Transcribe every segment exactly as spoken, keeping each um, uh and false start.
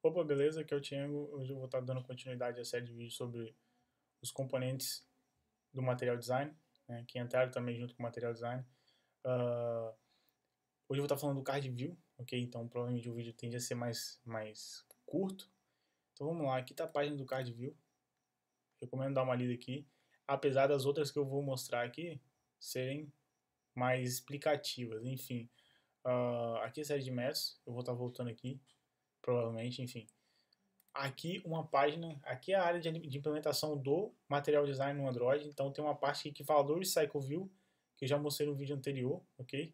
Opa, beleza? Aqui é o Thiago. Hoje eu vou estar dando continuidade à série de vídeos sobre os componentes do material design, né, que entraram também junto com o material design. Uh, hoje eu vou estar falando do card view, ok? Então provavelmente o vídeo tende a ser mais, mais curto. Então vamos lá, aqui está a página do card view. Recomendo dar uma lida aqui, apesar das outras que eu vou mostrar aqui serem mais explicativas. Enfim, uh, aqui é a série de métodos, eu vou estar voltando aqui, provavelmente, enfim. Aqui uma página, aqui é a área de, de implementação do material design no Android, então tem uma parte aqui que fala do Recycle View, que eu já mostrei no vídeo anterior, ok?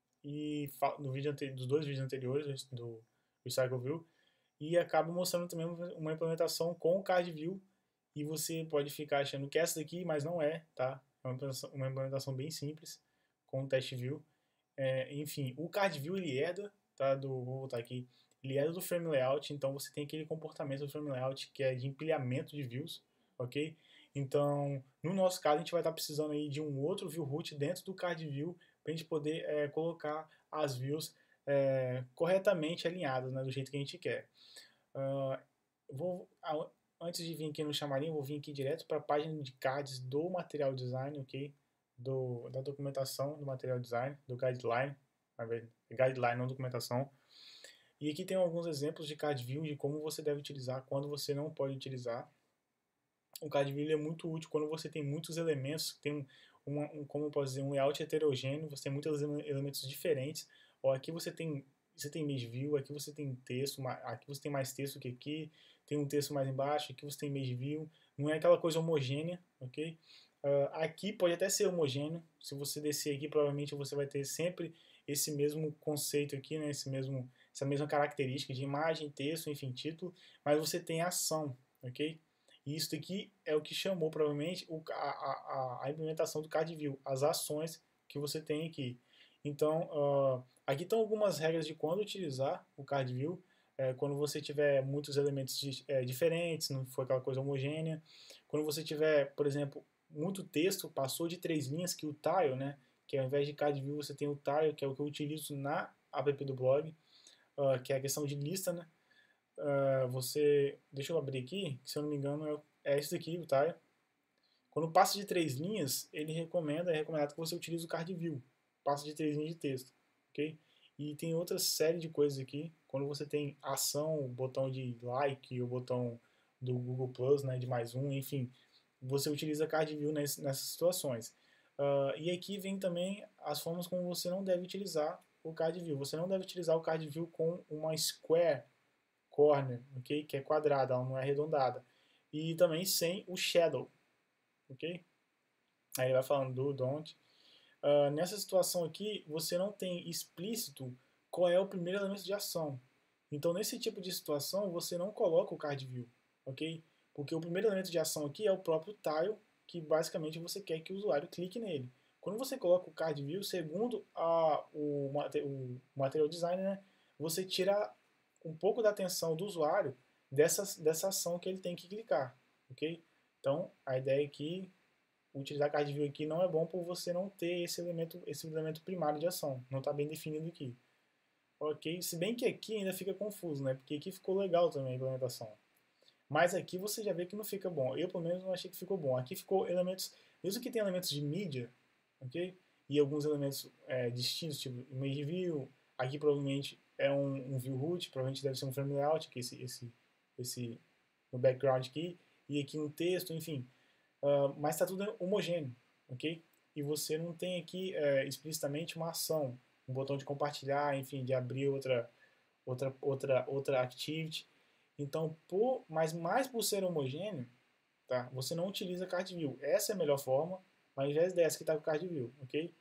E no vídeo dos dois vídeos anteriores do Recycle View, e acaba mostrando também uma implementação com o Card View, e você pode ficar achando que é essa daqui, mas não é, tá? É uma implementação, uma implementação bem simples, com o Test View. É, enfim, o Card View ele herda, tá? Do, vou voltar aqui. Ele é do frame layout, então você tem aquele comportamento do frame layout que é de empilhamento de views, ok? Então, no nosso caso, a gente vai estar precisando aí de um outro view root dentro do card view para a gente poder é, colocar as views é, corretamente alinhadas, né, do jeito que a gente quer. Uh, vou, antes de vir aqui no chamarinho, eu vou vir aqui direto para a página de cards do material design, ok? Do, da documentação do material design, do guideline, guideline, não documentação. E aqui tem alguns exemplos de card view de como você deve utilizar, quando você não pode utilizar. O card view é muito útil quando você tem muitos elementos, tem um, um, como eu posso dizer, um layout heterogêneo, você tem muitos elementos diferentes. Ó, aqui você tem, você tem image view, aqui você tem texto, aqui você tem mais texto que aqui, tem um texto mais embaixo, aqui você tem image view, não é aquela coisa homogênea, ok? Uh, aqui pode até ser homogêneo, se você descer aqui, provavelmente você vai ter sempre esse mesmo conceito aqui, né, esse mesmo, essa mesma característica de imagem, texto, enfim, título, mas você tem ação, ok? E isso daqui é o que chamou, provavelmente, o, a, a, a implementação do card view, as ações que você tem aqui. Então, uh, aqui estão algumas regras de quando utilizar o card view, é, quando você tiver muitos elementos de, é, diferentes, não for aquela coisa homogênea. Quando você tiver, por exemplo, muito texto, passou de três linhas, que o tile, né, que ao invés de card view você tem o tile, que é o que eu utilizo na app do blog, uh, que é a questão de lista, né. Uh, você, deixa eu abrir aqui, que se eu não me engano é, é esse daqui, o tile. Quando passa de três linhas, ele recomenda, é recomendado que você utilize o card view, passa de três linhas de texto, ok? E tem outra série de coisas aqui, quando você tem ação, o botão de like, o botão do Google Plus, né, de mais um, enfim, você utiliza card view nessas, nessas situações. Uh, e aqui vem também as formas como você não deve utilizar o card view. Você não deve utilizar o card view com uma square corner, ok? Que é quadrada, ela não é arredondada. E também sem o shadow, ok? Aí ele vai falando do, don't. Uh, nessa situação aqui, você não tem explícito qual é o primeiro elemento de ação. Então, nesse tipo de situação, você não coloca o card view, ok? Porque o primeiro elemento de ação aqui é o próprio tile, que basicamente você quer que o usuário clique nele. Quando você coloca o card view, segundo a, o, o material design, né, você tira um pouco da atenção do usuário dessa, dessa ação que ele tem que clicar, ok? Então, a ideia aqui, utilizar card view aqui não é bom por você não ter esse elemento, esse elemento primário de ação, não está bem definido aqui. Ok? Se bem que aqui ainda fica confuso, né? Porque aqui ficou legal também a implementação. Mas aqui você já vê que não fica bom. Eu, pelo menos, não achei que ficou bom. Aqui ficou elementos, mesmo que tenha elementos de mídia, ok? E alguns elementos é, distintos, tipo image view. Aqui provavelmente é um, um view root, provavelmente deve ser um frame layout, que esse, esse, esse no background aqui. E aqui um texto, enfim. Uh, mas está tudo homogêneo, ok? E você não tem aqui é, explicitamente uma ação, um botão de compartilhar, enfim, de abrir outra, outra, outra, outra activity. Então, por, mas mais por ser homogêneo, tá? Você não utiliza card view. Essa é a melhor forma, mas ao invés dessa que está com card view, ok?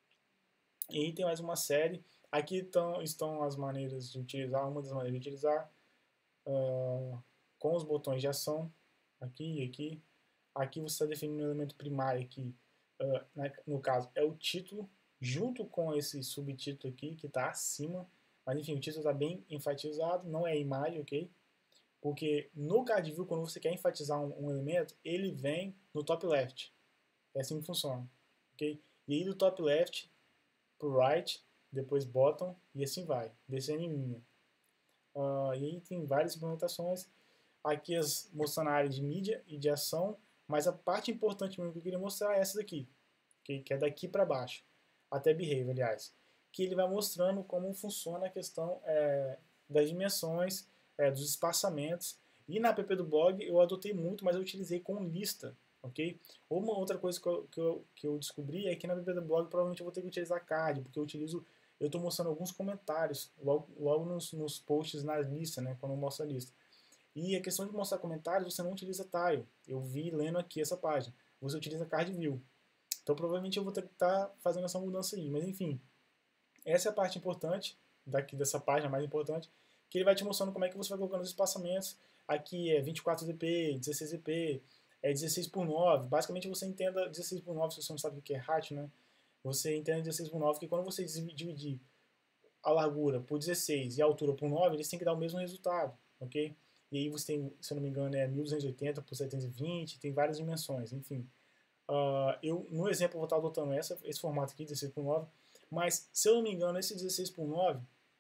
E aí tem mais uma série. Aqui tão, estão as maneiras de utilizar, uma das maneiras de utilizar uh, com os botões de ação, aqui e aqui. Aqui você está definindo um elemento primário que, uh, né, no caso, é o título, junto com esse subtítulo aqui, que está acima. Mas enfim, o título está bem enfatizado, não é a imagem, ok? Porque no card view, quando você quer enfatizar um, um elemento, ele vem no top left. É assim que funciona, ok? E aí do top left para o right, depois bottom, e assim vai, descendo em linha. Uh, e aí tem várias implementações. Aqui as mostrando a área de mídia e de ação, mas a parte importante mesmo que eu queria mostrar é essa daqui, que, que é daqui para baixo, até Behave, aliás, que ele vai mostrando como funciona a questão é, das dimensões, é, dos espaçamentos. E na app do blog eu adotei muito, mas eu utilizei com lista, ok? Uma outra coisa que eu, que eu, que eu descobri é que na app do blog provavelmente eu vou ter que utilizar card, porque eu utilizo, eu estou mostrando alguns comentários logo, logo nos, nos posts na lista, né, quando eu mostro a lista. E a questão de mostrar comentários, você não utiliza tile. Eu vi lendo aqui essa página. Você utiliza card view. Então provavelmente eu vou ter que estar tá fazendo essa mudança aí. Mas enfim, essa é a parte importante daqui dessa página, mais importante, que ele vai te mostrando como é que você vai colocando os espaçamentos. Aqui é vinte e quatro D P, dezesseis D P, é dezesseis por nove. Basicamente você entenda dezesseis por nove, se você não sabe o que é hatch, né? Você entende dezesseis por nove que quando você dividir a largura por dezesseis e a altura por nove, eles têm que dar o mesmo resultado, ok? E aí você tem, se eu não me engano, é mil duzentos e oitenta por setecentos e vinte, tem várias dimensões, enfim. Uh, eu, no exemplo, vou estar adotando essa, esse formato aqui, dezesseis por nove, mas, se eu não me engano, esse dezesseis por nove,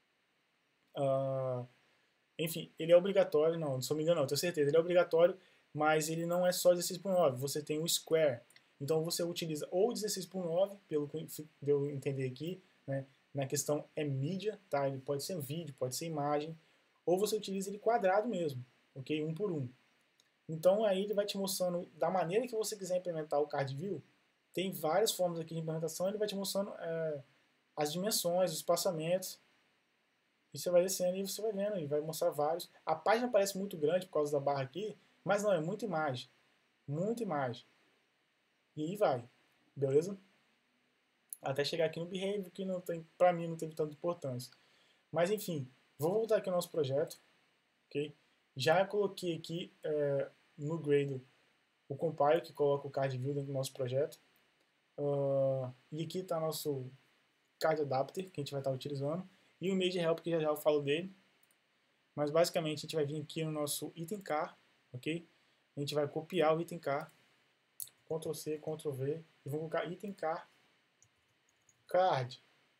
uh, enfim, ele é obrigatório, não, se eu não me engano, não, tenho certeza, ele é obrigatório, mas ele não é só dezesseis por nove, você tem o square, então você utiliza ou dezesseis por nove, pelo que eu entender aqui, né, na questão é mídia, tá? Ele pode ser vídeo, pode ser imagem, ou você utiliza ele quadrado mesmo, ok? Um por um. Então aí ele vai te mostrando da maneira que você quiser implementar o card view. Tem várias formas aqui de implementação, ele vai te mostrando é, as dimensões, os espaçamentos. E você vai descendo e você vai vendo, e vai mostrar vários. A página parece muito grande por causa da barra aqui, mas não, é muita imagem. Muita imagem. E aí vai, beleza? Até chegar aqui no Behave, que não tem, pra mim não teve tanta importância. Mas enfim, vou voltar aqui ao nosso projeto, ok? Já coloquei aqui é, no Gradle o compile que coloca o card view dentro do nosso projeto. Uh, e aqui está nosso card adapter que a gente vai estar utilizando. E o image help que já já eu falo dele. Mas basicamente a gente vai vir aqui no nosso item car, ok? A gente vai copiar o item car, Ctrl C, Ctrl V, e vamos colocar item car card.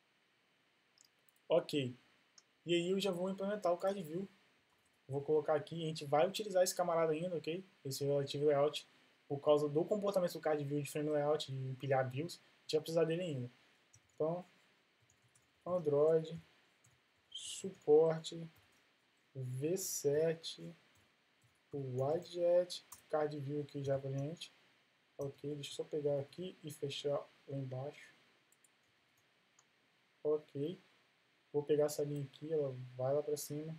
Ok. E aí eu já vou implementar o card view. Vou colocar aqui, a gente vai utilizar esse camarada ainda, ok? Esse relative layout, por causa do comportamento do card view de frame layout, de empilhar views, a gente vai precisar dele ainda. Então, Android, suporte, V sete, o widget, card view aqui já pra gente. Ok, deixa eu só pegar aqui e fechar lá embaixo. Ok, vou pegar essa linha aqui, ela vai lá pra cima.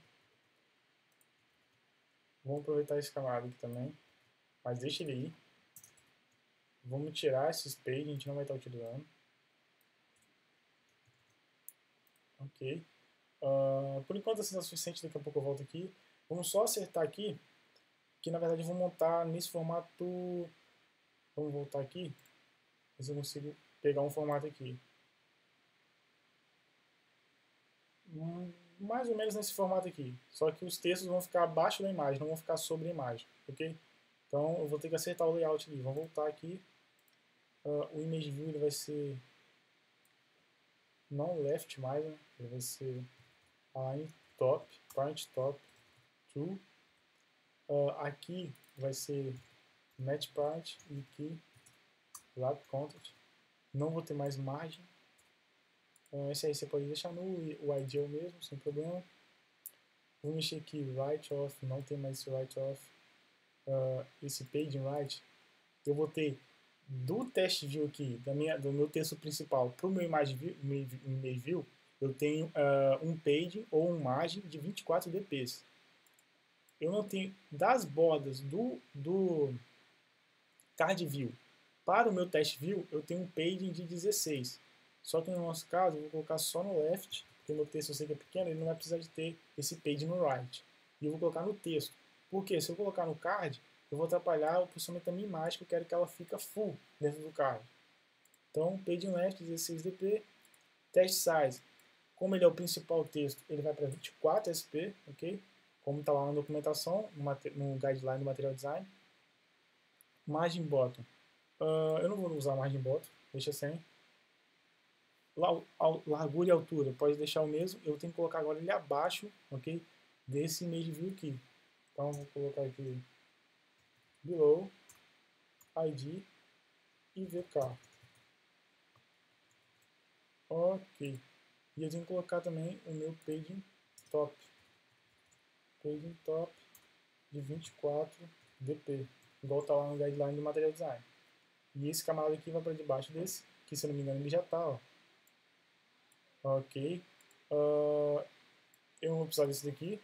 Vamos aproveitar esse camarada aqui também, mas deixa ele aí. Vamos tirar esses page, a gente não vai estar utilizando. Ok. Uh, por enquanto assim é suficiente, daqui a pouco eu volto aqui. Vamos só acertar aqui, que na verdade eu vou montar nesse formato. Vamos voltar aqui, ver se eu consigo pegar um formato aqui. Hum, mais ou menos nesse formato aqui, só que os textos vão ficar abaixo da imagem, não vão ficar sobre a imagem, ok? Então eu vou ter que acertar o layout ali. Vamos voltar aqui. Uh, o image view ele vai ser não left mais, né? Ele vai ser align top, parent top, true. Uh, aqui vai ser match parent e aqui wrap content. Não vou ter mais margem. Uh, esse aí você pode deixar no o ideal mesmo, sem problema. Vou mexer aqui write off, não tem mais esse write off. Uh, esse page write, eu vou ter do teste view aqui, da minha, do meu texto principal para o meu image view, image view, eu tenho uh, um page ou um margem de vinte e quatro D Ps. Eu não tenho das bordas do, do card view para o meu test view, eu tenho um page de dezesseis. Só que no nosso caso, eu vou colocar só no left, porque o meu texto eu sei que é pequeno, ele não vai precisar de ter esse page no right. E eu vou colocar no texto. Porque se eu colocar no card, eu vou atrapalhar o posicionamento da minha imagem, que eu quero que ela fique full dentro do card. Então, page left, dezesseis D P, test size. Como ele é o principal texto, ele vai para vinte e quatro S P, ok? Como está lá na documentação, no guideline do Material Design. Margin bottom. Uh, eu não vou usar margin bottom, deixa sem. Largura e altura, pode deixar o mesmo. Eu tenho que colocar agora ele abaixo, ok? desse image view aqui. Então vou colocar aqui below, I D e V K. Ok. E eu tenho que colocar também o meu paging top. Paging top de vinte e quatro D P, igual está lá no guideline do material design. E esse camarada aqui vai para debaixo desse, que se eu não me engano ele já está, ó. Ok. Uh, eu não vou precisar desse daqui.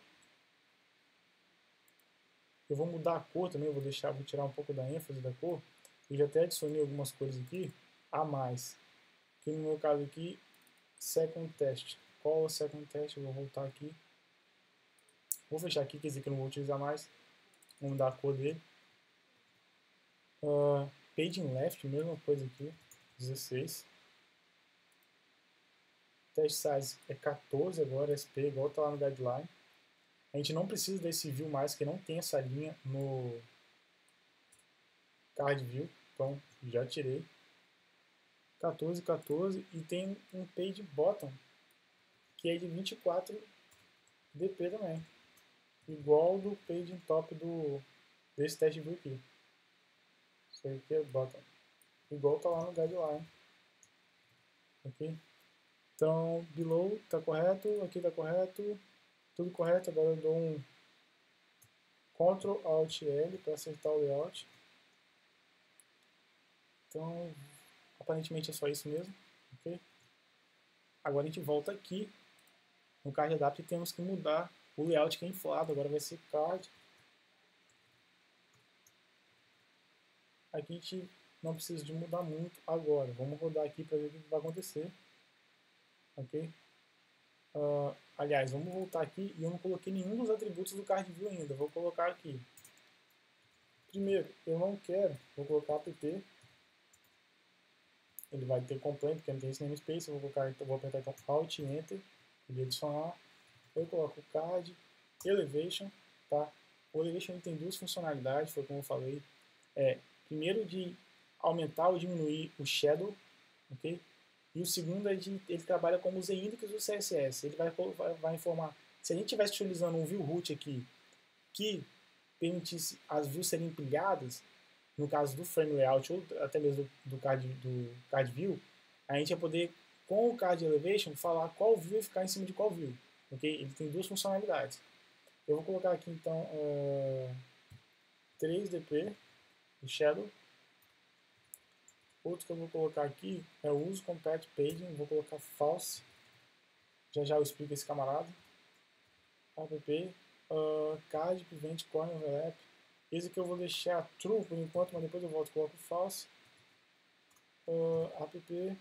Eu vou mudar a cor também, eu vou deixar, vou tirar um pouco da ênfase da cor. Eu já até adicionei algumas cores aqui a mais. Que no meu caso aqui, second test. Qual é o second test? Eu vou voltar aqui. Vou fechar aqui, quer dizer que eu não vou utilizar mais. Vou mudar a cor dele. Uh, paging left, mesma coisa aqui, dezesseis. Test size é quatorze agora, S P, igual está lá no guideline. A gente não precisa desse view mais, que não tem essa linha no card view, então já tirei. quatorze, quatorze e tem um page bottom que é de vinte e quatro D P também, igual do page top do desse teste view aqui. Isso aqui é bottom, igual tá lá no guideline, ok? Então below tá correto, aqui tá correto, tudo correto. Agora eu dou um control alt L para acertar o layout. Então aparentemente é só isso mesmo, ok? Agora a gente volta aqui no card adapt e temos que mudar o layout que é inflado. Agora vai ser card. Aqui a gente não precisa de mudar muito agora. Vamos rodar aqui para ver o que vai acontecer, ok? Uh, aliás, vamos voltar aqui e eu não coloquei nenhum dos atributos do card view ainda. Vou colocar aqui. Primeiro, eu não quero, vou colocar app. Ele vai ter complaint porque não tem esse namespace. Eu vou colocar, então vou apertar então Alt Enter e adicionar. Eu coloco o card, elevation, tá? O elevation tem duas funcionalidades, foi como eu falei. É, primeiro de aumentar ou diminuir o shadow, ok? E o segundo é de ele trabalha como os indexes do C S S. Ele vai, vai, vai informar. Se a gente estivesse utilizando um view root aqui que permitisse as views serem empilhadas, no caso do frame layout ou até mesmo do, do, card, do card view, a gente ia poder, com o card elevation, falar qual view ia ficar em cima de qual view. Okay? Ele tem duas funcionalidades. Eu vou colocar aqui então uh, três D P, o shadow. Outro que eu vou colocar aqui é o use compact paging, vou colocar false. Já já eu explico esse camarada. App, uh, card prevent corner overlap. Esse aqui eu vou deixar true por enquanto, mas depois eu volto e coloco false. Uh, app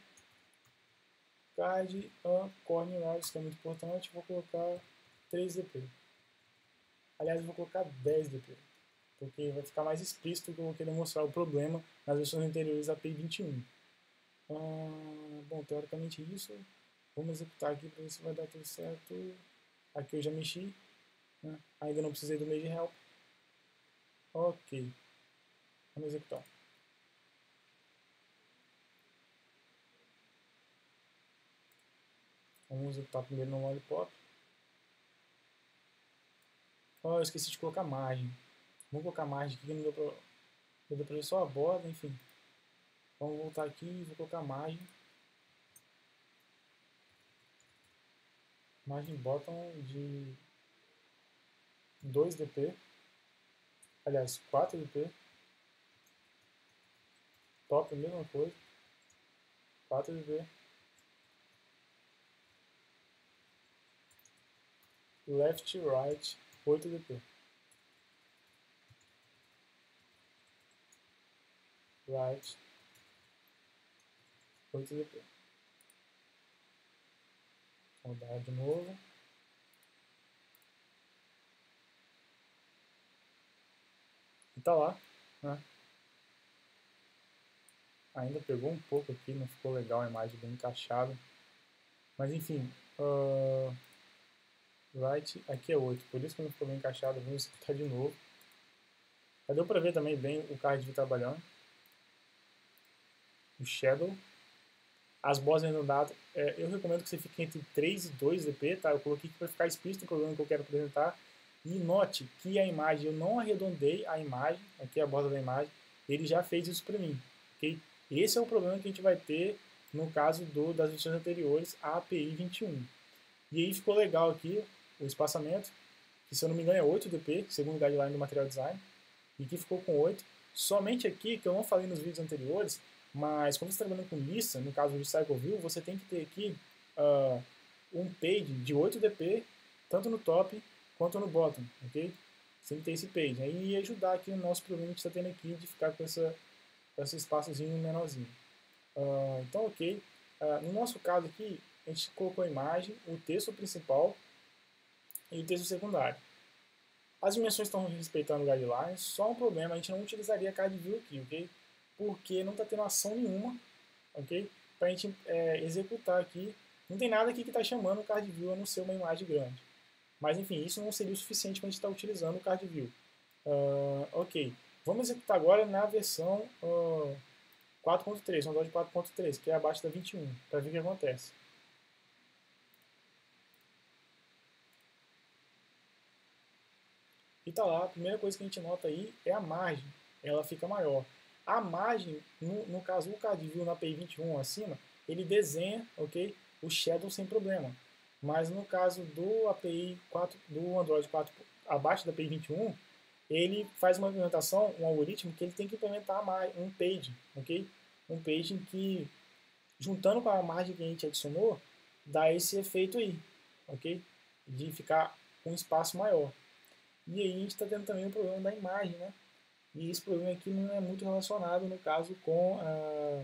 card uh, corner radius, que é muito importante, vou colocar três D P. Aliás, eu vou colocar dez D P, porque vai ficar mais explícito que eu vou querer mostrar o problema nas versões anteriores da A P I vinte e um. Uh, bom, teoricamente isso. Vamos executar aqui para ver se vai dar tudo certo. Aqui eu já mexi, né? Ainda não precisei do Mage Help. Ok, vamos executar. Vamos executar primeiro no Lollipop. Oh, eu esqueci de colocar margem. Vamos colocar margem aqui, que não deu pra, não deu pra ver só a borda, enfim. Vamos voltar aqui e vou colocar margem. Margem bottom de dois D P. Aliás, quatro D P. Top, a mesma coisa. quatro D P. Left, right, oito D P. Right, oito D P. Vou dar de novo. E tá lá, né? Ainda pegou um pouco aqui, não ficou legal a imagem bem encaixada. Mas enfim, uh, right, aqui é oito, por isso que não ficou bem encaixado. Vamos executar de novo. Já deu pra ver também bem o card view trabalhando. O shadow. As bordas arredondadas, é, eu recomendo que você fique entre três e dois D P, tá? Eu coloquei aqui para ficar explícito o problema que eu quero apresentar. E note que a imagem, eu não arredondei a imagem, aqui a borda da imagem, ele já fez isso para mim, ok? Esse é o problema que a gente vai ter no caso do, das versões anteriores à A P I vinte e um. E aí ficou legal aqui o espaçamento, que se eu não me engano é oito D P, segundo o guideline do Material Design, e aqui ficou com oito. Somente aqui, que eu não falei nos vídeos anteriores, mas quando você está trabalhando com lista, no caso do Recycle View, você tem que ter aqui uh, um page de oito D P, tanto no top quanto no bottom, ok? Você tem que ter esse page. Aí ia ajudar aqui o nosso problema que está tendo aqui de ficar com, essa, com esse espaçozinho menorzinho. Uh, então, ok. Uh, no nosso caso aqui, a gente colocou a imagem, o texto principal e o texto secundário. As dimensões estão respeitando o guideline, só um problema, a gente não utilizaria card view aqui, ok? Porque não está tendo ação nenhuma, ok? Para a gente é, executar aqui. Não tem nada aqui que está chamando o card view a não ser uma imagem grande. Mas enfim, isso não seria o suficiente para a gente estar tá utilizando o card view. Uh, ok, vamos executar agora na versão uh, quatro ponto três, no Android quatro ponto três, que é abaixo da vinte e um, para ver o que acontece. E tá lá, a primeira coisa que a gente nota aí é a margem, ela fica maior. A margem, no, no caso o card view na A P I vinte e um acima, ele desenha, ok, o shadow sem problema. Mas no caso do A P I quatro, do Android quatro abaixo da A P I vinte e um, ele faz uma implementação, um algoritmo que ele tem que implementar um page, ok? Um page em que, juntando com a margem que a gente adicionou, dá esse efeito aí, ok? De ficar com um espaço maior. E aí a gente está tendo também o problema da imagem, né? E esse problema aqui não é muito relacionado, no caso, com a,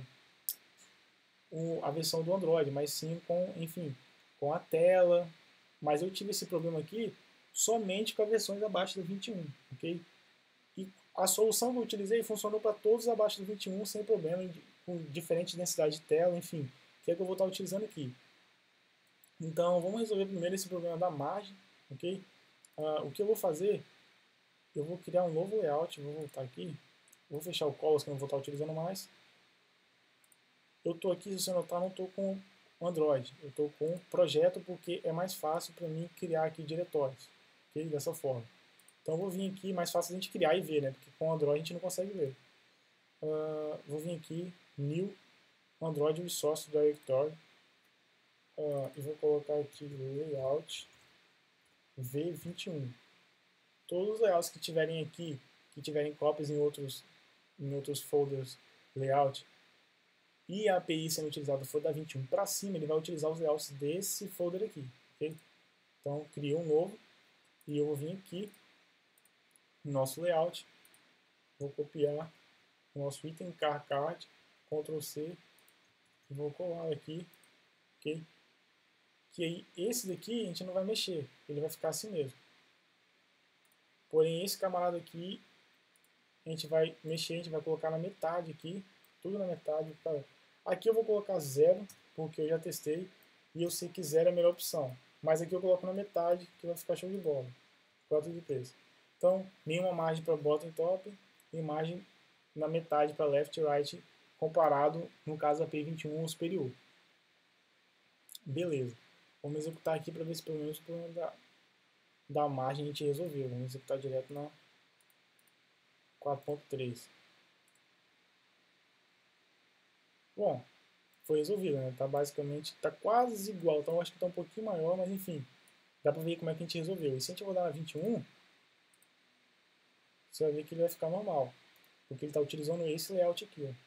a versão do Android, mas sim com, enfim, com a tela. Mas eu tive esse problema aqui somente com as versões abaixo do vinte e um, ok? E a solução que eu utilizei funcionou para todos abaixo do vinte e um sem problema, com diferente densidade de tela, enfim, que é que eu vou estar utilizando aqui. Então, vamos resolver primeiro esse problema da margem, ok? Uh, o que eu vou fazer, eu vou criar um novo layout, vou voltar aqui, vou fechar o Colors que eu não vou estar utilizando mais. Eu estou aqui, se você notar, não estou com o Android, eu estou com o projeto porque é mais fácil para mim criar aqui diretórios, ok? Dessa forma. Então eu vou vir aqui, mais fácil a gente criar e ver, né? Porque com o Android a gente não consegue ver. Uh, vou vir aqui, New Android Resource Directory, uh, e vou colocar aqui Layout V vinte e um. Todos os layouts que tiverem aqui, que tiverem cópias em outros, em outros folders layout, e a A P I sendo utilizada for da vinte e um para cima, ele vai utilizar os layouts desse folder aqui, ok? Então, crio um novo, e eu vou vir aqui, no nosso layout, vou copiar o nosso item car card, control C, e vou colar aqui, ok? Que aí, esse daqui a gente não vai mexer, ele vai ficar assim mesmo. Porém, esse camarada aqui, a gente vai mexer, a gente vai colocar na metade aqui, tudo na metade. Tá? Aqui eu vou colocar zero, porque eu já testei, e eu sei que zero é a melhor opção. Mas aqui eu coloco na metade, que vai ficar show de bola. quatro de peso. Então, nenhuma margem para bottom e top, e margem na metade para left e right, comparado, no caso, da A P I vinte e um ou superior. Beleza. Vamos executar aqui para ver se pelo menos o problema da, da margem a gente resolveu. Vamos executar direto na quatro ponto três. Bom, foi resolvido, né? Tá basicamente, tá quase igual, então acho que tá um pouquinho maior, mas enfim, dá pra ver como é que a gente resolveu. E se a gente rodar na vinte e um, você vai ver que ele vai ficar normal, porque ele tá utilizando esse layout aqui, ó.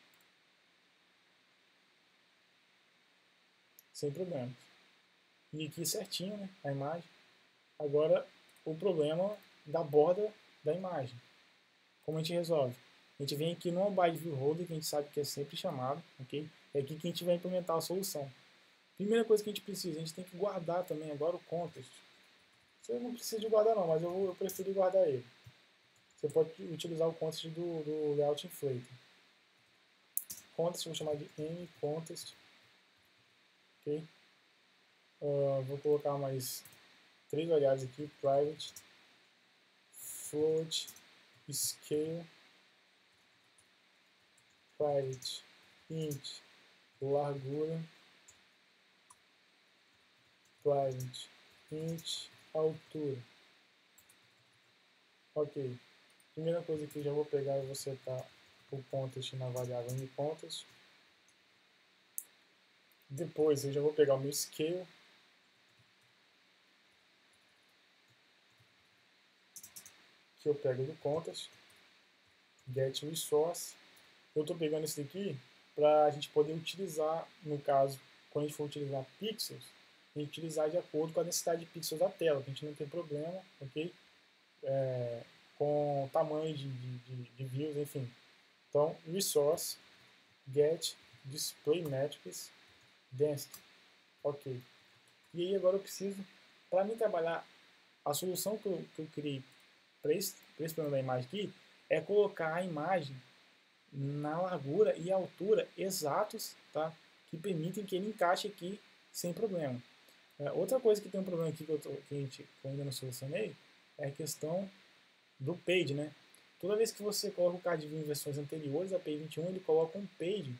Sem problemas. E aqui certinho, né, a imagem. Agora, o problema da borda da imagem. Como a gente resolve? A gente vem aqui no Abide View Holder, que a gente sabe que é sempre chamado, ok? É aqui que a gente vai implementar a solução. Primeira coisa que a gente precisa, a gente tem que guardar também agora o context. Você não precisa de guardar não, mas eu, eu prefiro guardar ele. Você pode utilizar o context do, do layout inflator. Context, vou chamar de mContext. Ok? Uh, vou colocar mais três variáveis aqui, private, float, scale, private, int, largura, private, int, altura. Ok. Primeira coisa que eu já vou pegar e vou setar o context na variável inContext. Depois eu já vou pegar o meu scale, que eu pego do context, get resource. Eu estou pegando esse daqui para a gente poder utilizar, no caso, quando a gente for utilizar pixels, a gente utilizar de acordo com a densidade de pixels da tela, que a gente não tem problema, ok? É, com o tamanho de, de, de views, enfim. Então, resource, get, display metrics, density. Ok. E aí agora eu preciso, para mim trabalhar, a solução que eu, que eu criei para esse, esse problema da imagem aqui é colocar a imagem na largura e altura exatos, tá? Que permitem que ele encaixe aqui sem problema. É, outra coisa que tem um problema aqui que eu, tô, que, a gente, que eu ainda não solucionei é a questão do page, né? Toda vez que você coloca o card view em versões anteriores da P I vinte e um, ele coloca um page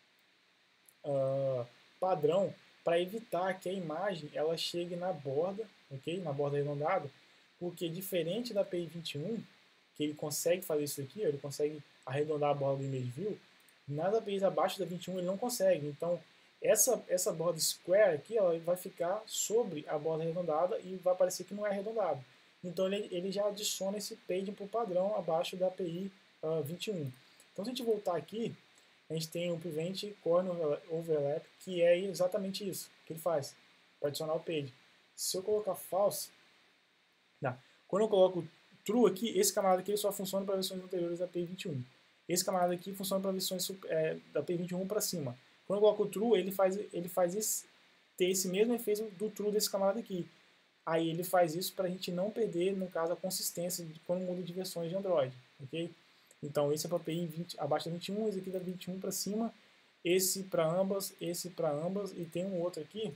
uh, padrão para evitar que a imagem ela chegue na borda, ok? Na borda arredondada, porque diferente da P I vinte e um, que ele consegue fazer isso aqui, ele consegue arredondar a borda do image view, nas A P Is abaixo da vinte e um ele não consegue. Então, essa, essa borda square aqui, ela vai ficar sobre a borda arredondada e vai parecer que não é arredondado. Então, ele, ele já adiciona esse page para o padrão abaixo da A P I uh, vinte e um. Então, se a gente voltar aqui, a gente tem o Prevent Corner Overlap, que é exatamente isso que ele faz, para adicionar o page. Se eu colocar false, não. Quando eu coloco true aqui, esse camarada aqui só funciona para versões anteriores da P I vinte e um. Esse camarada aqui funciona para versões é, da P I vinte e um para cima. Quando eu coloco o true, ele faz, ele faz esse, ter esse mesmo efeito do true desse camarada aqui. Aí ele faz isso para a gente não perder, no caso, a consistência de quando muda de versões de Android. Ok? Então esse é para P I vinte, abaixo da vinte e um, esse aqui da vinte e um para cima, esse para ambas, esse para ambas, e tem um outro aqui,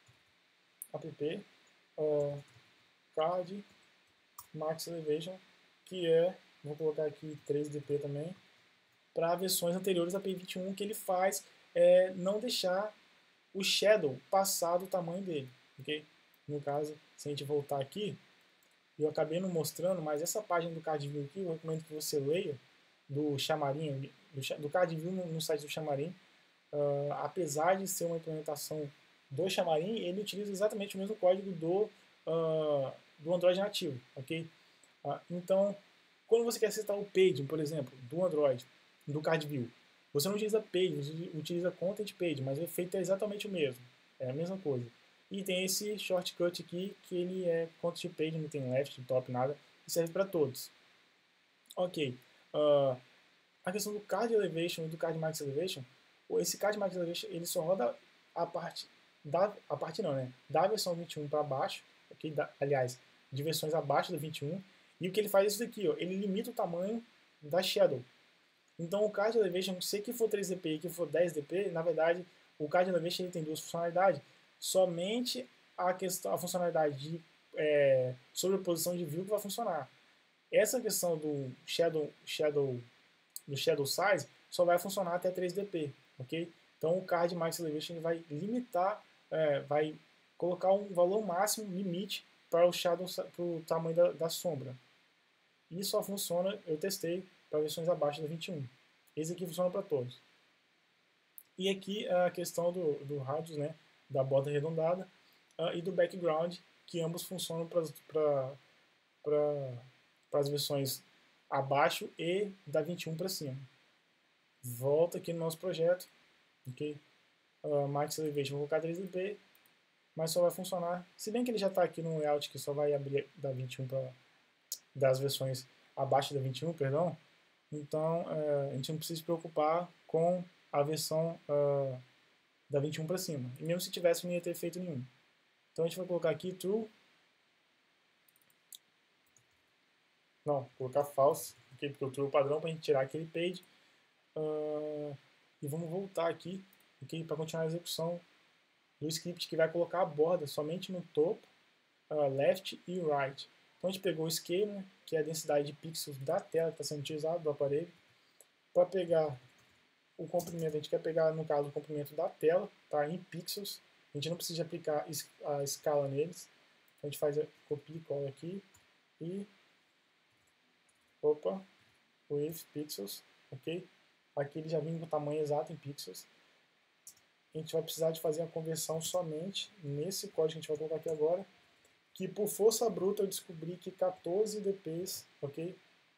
app, uh, card, Max Elevation, que é, vou colocar aqui três D P também, para versões anteriores da P I vinte e um, que ele faz é não deixar o shadow passar do tamanho dele, ok? No caso, se a gente voltar aqui, eu acabei não mostrando, mas essa página do Card View aqui, eu recomendo que você leia, do Xamarin, do, do Card View no, no site do Xamarin. Uh, apesar de ser uma implementação do Xamarin, ele utiliza exatamente o mesmo código do, uh, do Android nativo, ok? Uh, então, quando você quer setar o page, por exemplo, do Android, do Card View, você não utiliza page, você utiliza content page, mas o efeito é exatamente o mesmo, é a mesma coisa. E tem esse shortcut aqui, que ele é content page, não tem left, top, nada, e serve para todos. Ok. Uh, a questão do Card Elevation e do Card Max Elevation, esse Card Max Elevation ele só roda a parte da a parte não, né? Da versão vinte e um para baixo, okay? Da, aliás, de versões abaixo da vinte e um, e o que ele faz é isso daqui, ó, ele limita o tamanho da shadow. Então o Card Elevation, se que for três D P e que for dez D P, na verdade, o Card Elevation ele tem duas funcionalidades, somente a questão a funcionalidade de é, sobreposição de view que vai funcionar. Essa questão do shadow shadow do Shadow Size só vai funcionar até três D P, ok? Então o Card Max Elevation ele vai limitar, é, vai colocar um valor máximo, limite, para o shadow, para o tamanho da, da sombra. E só funciona, eu testei, para versões abaixo da vinte e um. Esse aqui funciona para todos. E aqui a questão do, do radius, né, da borda arredondada, uh, e do background, que ambos funcionam para as versões abaixo e da vinte e um para cima. Volta aqui no nosso projeto, ok? Uh, Max Elevation, vou colocar três D P, mas só vai funcionar, se bem que ele já está aqui no layout que só vai abrir da vinte e um para das versões abaixo da vinte e um, perdão. Então uh, a gente não precisa se preocupar com a versão uh, da vinte e um para cima. E mesmo se tivesse, não ia ter efeito nenhum. Então a gente vai colocar aqui true, não, vou colocar false, okay? Porque o true é o padrão para a gente tirar aquele page. Uh, e vamos voltar aqui, okay? Para continuar a execução do script que vai colocar a borda somente no topo, uh, left e right. Então a gente pegou o scale, né, que é a densidade de pixels da tela que está sendo utilizado, do aparelho. Para pegar o comprimento, a gente quer pegar, no caso, o comprimento da tela, tá, em pixels. A gente não precisa aplicar a escala neles. Então a gente faz a copia e cola aqui e opa, with pixels, ok? Aqui ele já vem com o tamanho exato em pixels. A gente vai precisar de fazer a conversão somente nesse código que a gente vai colocar aqui agora, que por força bruta eu descobri que quatorze dps, ok?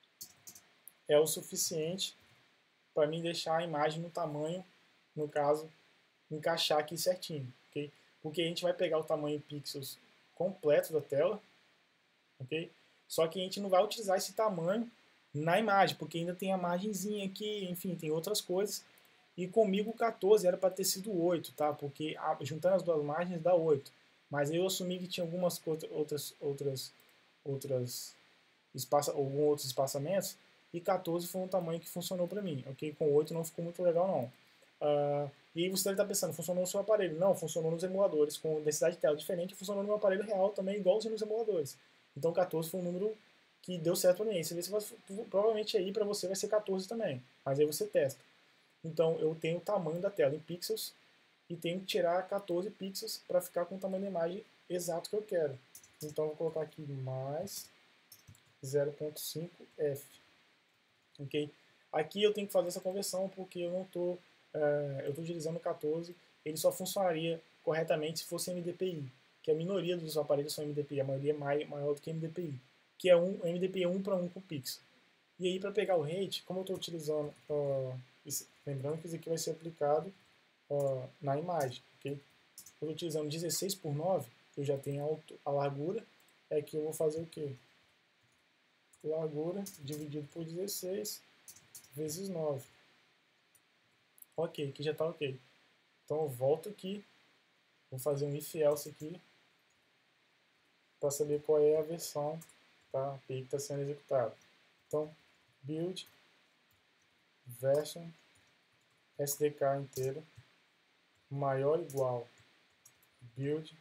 É o suficiente para mim deixar a imagem no tamanho, no caso, encaixar aqui certinho, ok? Porque a gente vai pegar o tamanho em pixels completo da tela, ok? Só que a gente não vai utilizar esse tamanho na imagem, porque ainda tem a margenzinha aqui, enfim, tem outras coisas. E comigo quatorze era para ter sido oito, tá? Porque a, juntando as duas margens dá oito. Mas eu assumi que tinha algumas outras outras outras espaça, alguns outros espaçamentos e quatorze foi um tamanho que funcionou para mim, ok? Com oito não ficou muito legal não. Uh, e aí você deve estar pensando, funcionou no seu aparelho? Não, funcionou nos emuladores com densidade de tela diferente, funcionou no meu aparelho real também igualzinho nos emuladores. Então quatorze foi um número que deu certo para mim. Você vê se vai, provavelmente aí para você vai ser quatorze também, mas aí você testa. Então eu tenho o tamanho da tela em pixels e tenho que tirar quatorze pixels para ficar com o tamanho da imagem exato que eu quero. Então eu vou colocar aqui mais zero ponto cinco F. Okay? Aqui eu tenho que fazer essa conversão porque eu não estou uh, eu estou utilizando quatorze, ele só funcionaria corretamente se fosse M D P I, que a minoria dos aparelhos são M D P I, a maioria é maior do que M D P I, que é um M D P I um para um com pixel. E aí para pegar o rate, como eu estou utilizando, uh, esse, lembrando que isso aqui vai ser aplicado uh, na imagem, ok? Eu estou utilizando dezesseis por nove, eu já tenho a, altura, a largura, é que eu vou fazer o quê? Largura dividido por dezesseis vezes nove. Ok, aqui já está ok. Então eu volto aqui, vou fazer um if else aqui para saber qual é a versão, tá? A A P I que está sendo executada. Então, build version S D K inteiro maior ou igual build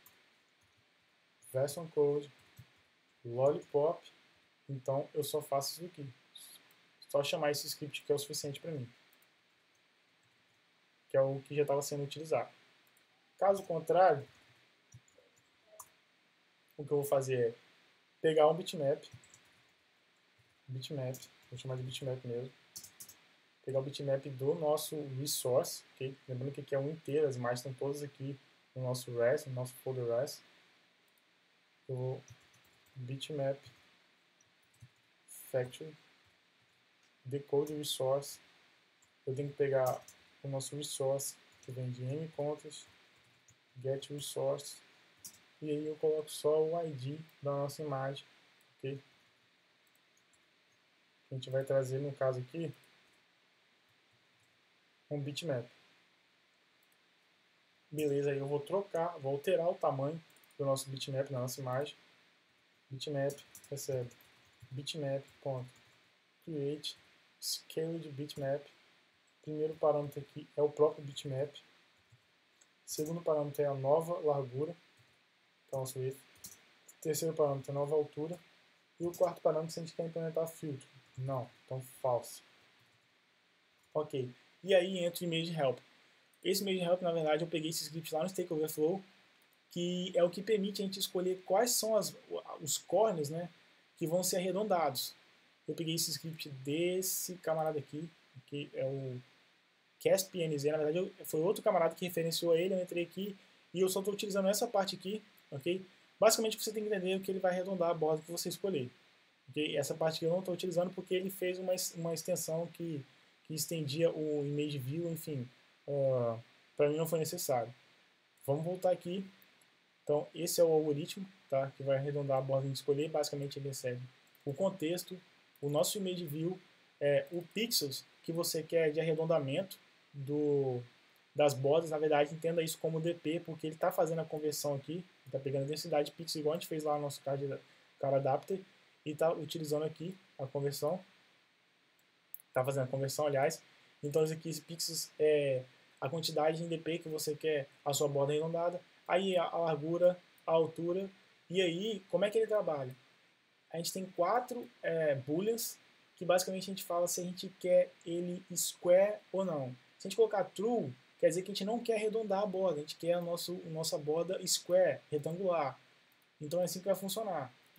version code lollipop. Então eu só faço isso aqui, só chamar esse script que é o suficiente para mim, que é o que já estava sendo utilizado. Caso contrário, o que eu vou fazer é pegar um bitmap, bitmap, vou chamar de bitmap mesmo, pegar o bitmap do nosso resource, okay? Lembrando que aqui é um inteiro, as imagens estão todas aqui no nosso res, no nosso folder res. Eu vou bitmap factory decode resource. Eu tenho que pegar o nosso resource que vem de mcontext get resource e aí eu coloco só o I D da nossa imagem, ok? A gente vai trazer no caso aqui um bitmap. Beleza, aí eu vou trocar, vou alterar o tamanho do nosso bitmap na nossa imagem. Bitmap recebe bitmap.create scaled bitmap. Primeiro parâmetro aqui é o próprio bitmap. Segundo parâmetro é a nova largura. Então, width. Terceiro parâmetro é a nova altura. E o quarto parâmetro se a gente quer implementar filtro. Não, então false. Ok. E aí entra o image help. Esse image help, na verdade, eu peguei esse script lá no Stack Overflow, que é o que permite a gente escolher quais são as, os corners, né, que vão ser arredondados. Eu peguei esse script desse camarada aqui, que é o CaspNZ, na verdade eu, foi outro camarada que referenciou ele, eu entrei aqui e eu só estou utilizando essa parte aqui, ok? Basicamente você tem que entender que ele vai arredondar a borda que você escolher. Okay? Essa parte que eu não estou utilizando porque ele fez uma, uma extensão que, que estendia o image view, enfim, uh, para mim não foi necessário. Vamos voltar aqui. Então esse é o algoritmo, tá? Que vai arredondar a borda que a gente escolher. Basicamente ele recebe o contexto, o nosso image view, é, o pixels que você quer de arredondamento do, das bordas. Na verdade, entenda isso como D P, porque ele está fazendo a conversão aqui, está pegando a densidade de pixels igual a gente fez lá no nosso card, card adapter, e está utilizando aqui a conversão, está fazendo a conversão, aliás. Então, isso aqui, esse pixels é a quantidade em D P que você quer a sua borda arredondada, aí a, a largura, a altura, e aí, como é que ele trabalha? A gente tem quatro é, booleans, que basicamente a gente fala se a gente quer ele square ou não. Se a gente colocar true, quer dizer que a gente não quer arredondar a borda, a gente quer a nosso, a nossa borda square, retangular. Então é assim que vai funcionar, ok?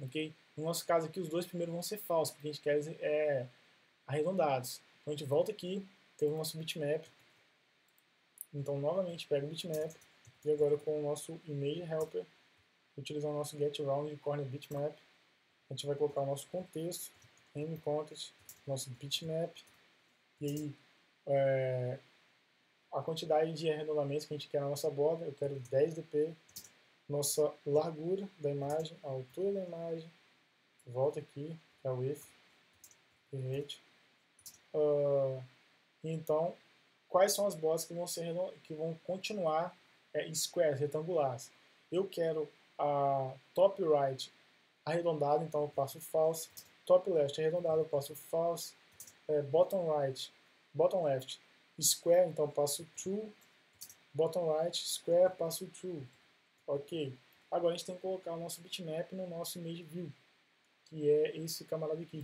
No nosso caso aqui, os dois primeiros vão ser falsos, porque a gente quer é, arredondados. Então a gente volta aqui, tem o nosso bitmap. Então novamente pega o bitmap e agora com o nosso image helper, utilizando o nosso getRound corner bitmap, a gente vai colocar o nosso contexto, mContext, nosso bitmap, e aí é, a quantidade de arredondamentos que a gente quer na nossa borda, eu quero dez dp, nossa largura da imagem, a altura da imagem, volta aqui, é o width, height. Uh, então, quais são as bordas que vão, ser, que vão continuar é, squares, retangulares? Eu quero a top right arredondado, então eu passo false. Top left arredondado, eu passo false. É, bottom right, bottom left square, então eu passo true. Bottom right square, passo true. Ok. Agora a gente tem que colocar o nosso bitmap no nosso image view, que é esse camarada aqui.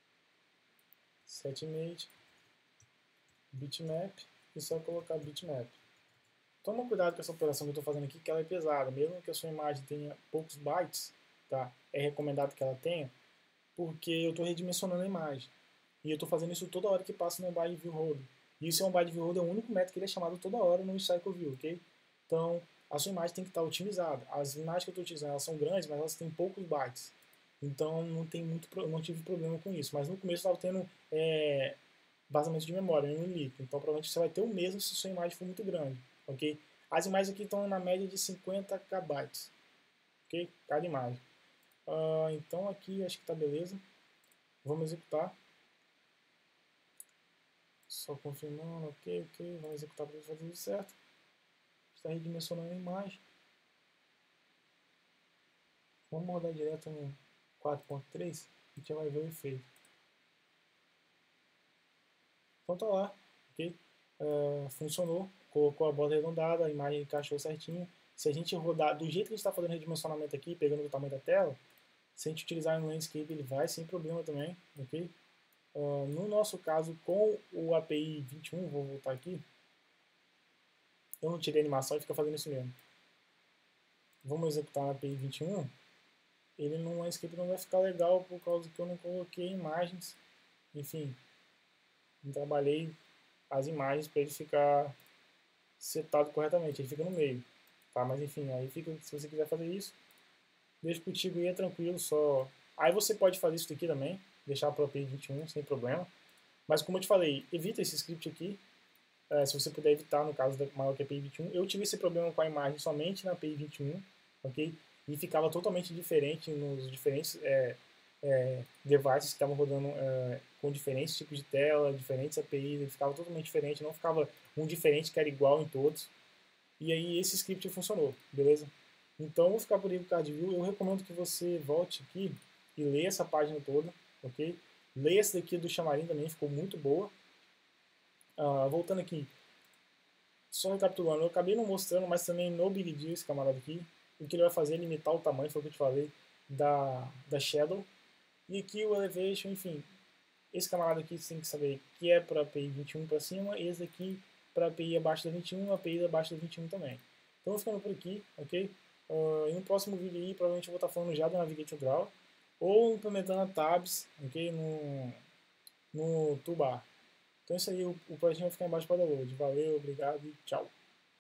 Set image, bitmap, e só colocar bitmap. Toma cuidado com essa operação que eu estou fazendo aqui, que ela é pesada. Mesmo que a sua imagem tenha poucos bytes, tá? É recomendado que ela tenha, porque eu estou redimensionando a imagem. E eu estou fazendo isso toda hora que passa no byte view holder. E isso é um byte view holder, é o único método que ele é chamado toda hora no cycle view, ok? Então, a sua imagem tem que estar otimizada. As imagens que eu estou utilizando, elas são grandes, mas elas têm poucos bytes. Então, não, tem muito, não tive problema com isso. Mas no começo eu estava tendo é, vazamento de memória, um líquido. Então, provavelmente você vai ter o mesmo se a sua imagem for muito grande, ok? As imagens aqui estão na média de cinquenta kilobytes, ok? Cada imagem. Uh, então, aqui acho que está beleza. Vamos executar. Só confirmando, ok, ok, vamos executar para fazer tudo certo. Está redimensionando a imagem. Vamos rodar direto no quatro ponto três e a gente já vai ver o efeito. Então tá lá, ok? Uh, funcionou, colocou a borda arredondada, a imagem encaixou certinho. Se a gente rodar do jeito que a gente está fazendo redimensionamento aqui, pegando o tamanho da tela, se a gente utilizar no landscape ele vai sem problema também, ok? Uh, no nosso caso, com o A P I vinte e um, vou voltar aqui, eu não tirei a animação e fica fazendo isso mesmo. Vamos executar o A P I vinte e um, ele no landscape não vai ficar legal por causa que eu não coloquei imagens, enfim, não trabalhei as imagens para ele ficar setado corretamente, ele fica no meio, tá? Mas enfim, aí fica, se você quiser fazer isso, deixa contigo e é tranquilo, só... Aí você pode fazer isso aqui também, deixar para o A P I vinte e um sem problema, mas como eu te falei, evita esse script aqui, é, se você puder evitar, no caso da maior que a A P I vinte e um. Eu tive esse problema com a imagem somente na A P I vinte e um, ok? E ficava totalmente diferente nos diferentes é, é, devices que estavam rodando é, com diferentes tipos de tela, diferentes A P Is, ele ficava totalmente diferente, não ficava um diferente que era igual em todos. E aí esse script funcionou, beleza? Então vou ficar por aí com o CardView. Eu recomendo que você volte aqui e leia essa página toda, ok? Leia essa daqui do Xamarin também, ficou muito boa. Uh, voltando aqui, só recapitulando, eu acabei não mostrando, mas também no Big Deal, esse camarada aqui, o que ele vai fazer é limitar o tamanho, foi o que eu te falei, da, da Shadow. E aqui o Elevation, enfim, esse camarada aqui você tem que saber que é para A P I vinte e um para cima, esse aqui para A P I abaixo da vinte e um, A P I abaixo da vinte e um também. Então vou ficando por aqui, ok? Uh, e no próximo vídeo aí, provavelmente eu vou estar falando já do Navigate to Draw, ou implementando tabs, ok? No, no toolbar. Então é isso aí, o, o projeto vai ficar embaixo para download. Valeu, obrigado e tchau.